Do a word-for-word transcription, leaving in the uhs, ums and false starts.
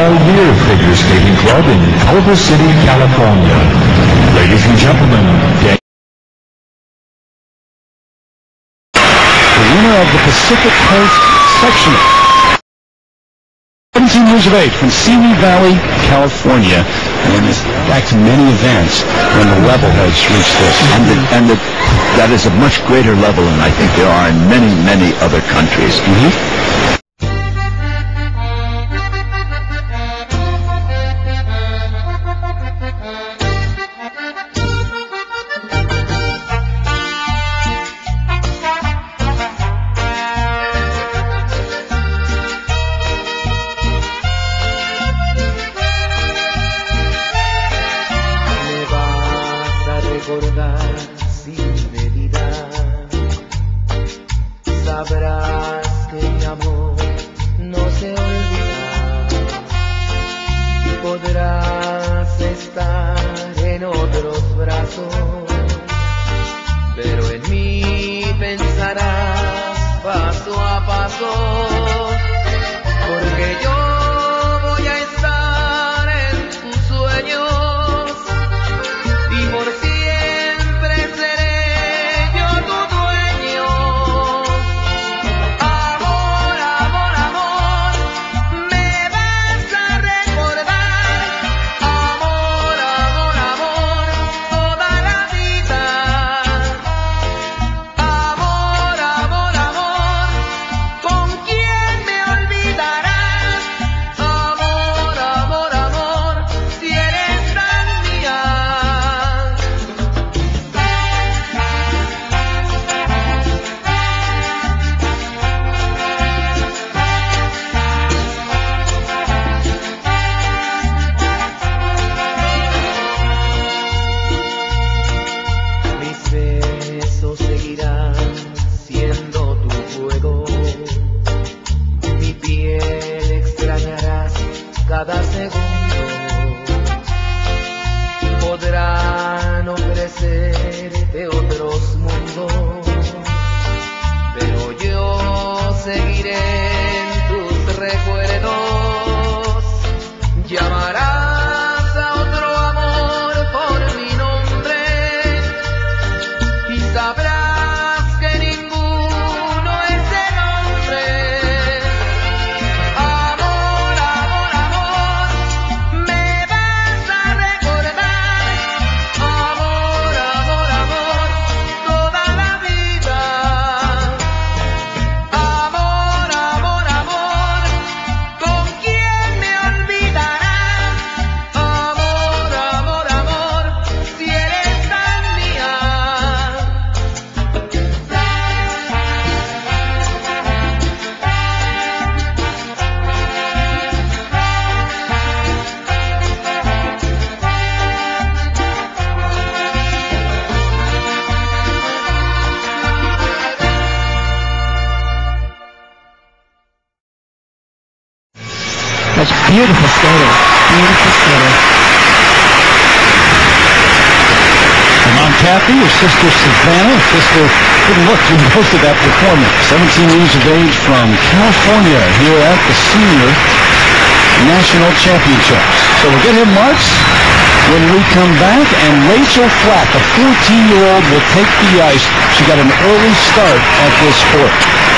all-year figure skating club in Culver City, California. Ladies and gentlemen, Dan- the winner of the Pacific Coast Sectional. seventeen years of age from Simi Valley, California, and is back to many events when the level has reached this. And, the, and the, that is a much greater level than I think there are in many, many other countries. Mm-hmm. Sin medida, sabrás que mi amor no se olvida y podrás estar en otros brazos, pero en mí pensarás paso a paso, porque yo voy a estar en tus sueños y por ti cada segundo podrán ofrecerte otros mundos, pero yo seguiré en tus recuerdos. Llamarás a otro amor por mi nombre y sabrás que ninguno es el hombre. That's beautiful skating. Beautiful skating. And Mom Kathy, her sister Savannah, her sister couldn't look through most of that performance. seventeen years of age from California here at the Senior National Championships. So we'll get him marks when we come back, and Rachel Flack, a fourteen-year-old, will take the ice. She got an early start at this sport.